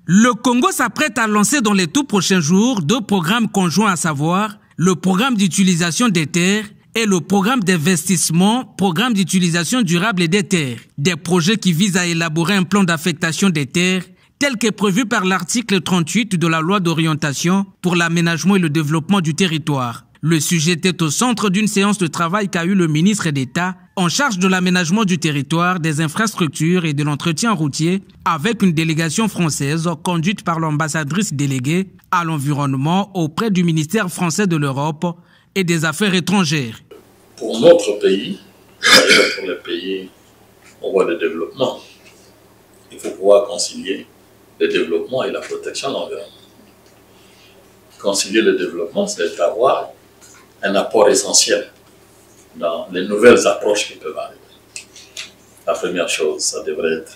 Le Congo s'apprête à lancer dans les tout prochains jours 2 programmes conjoints, à savoir le programme d'utilisation des terres et le programme d'investissement, programme d'utilisation durable des terres. Des projets qui visent à élaborer un plan d'affectation des terres tel qu'est prévu par l'article 38 de la loi d'orientation pour l'aménagement et le développement du territoire. Le sujet était au centre d'une séance de travail qu'a eu le ministre d'État en charge de l'aménagement du territoire, des infrastructures et de l'entretien routier avec une délégation française conduite par l'ambassadrice déléguée à l'environnement auprès du ministère français de l'Europe et des Affaires étrangères. Pour notre pays, d'ailleurs pour les pays en voie de développement, il faut pouvoir concilier le développement et la protection de l'environnement. Concilier le développement, c'est avoir un apport essentiel dans les nouvelles approches qui peuvent arriver. La première chose, ça devrait être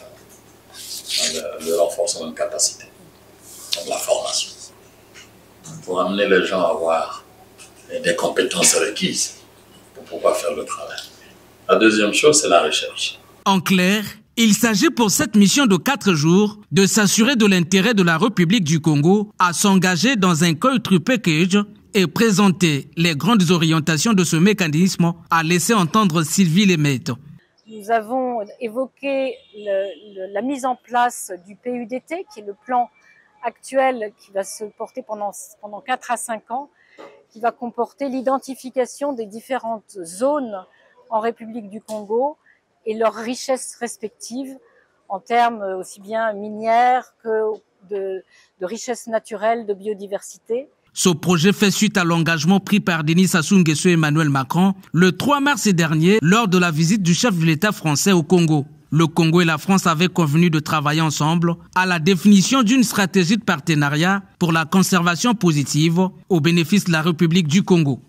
le renforcement de capacité, donc la formation, pour amener les gens à avoir des compétences requises pour pouvoir faire le travail. La deuxième chose, c'est la recherche. En clair, il s'agit pour cette mission de 4 jours de s'assurer de l'intérêt de la République du Congo à s'engager dans un country package et présenter les grandes orientations de ce mécanisme, a laissé entendre Sylvie Lemaitre. Nous avons évoqué la mise en place du PUDT, qui est le plan actuel qui va se porter pendant 4 à 5 ans, qui va comporter l'identification des différentes zones en République du Congo et leurs richesses respectives en termes aussi bien minières que de richesses naturelles, de biodiversité. Ce projet fait suite à l'engagement pris par Denis Sassou Nguesso et Emmanuel Macron le 3 mars dernier lors de la visite du chef de l'État français au Congo. Le Congo et la France avaient convenu de travailler ensemble à la définition d'une stratégie de partenariat pour la conservation positive au bénéfice de la République du Congo.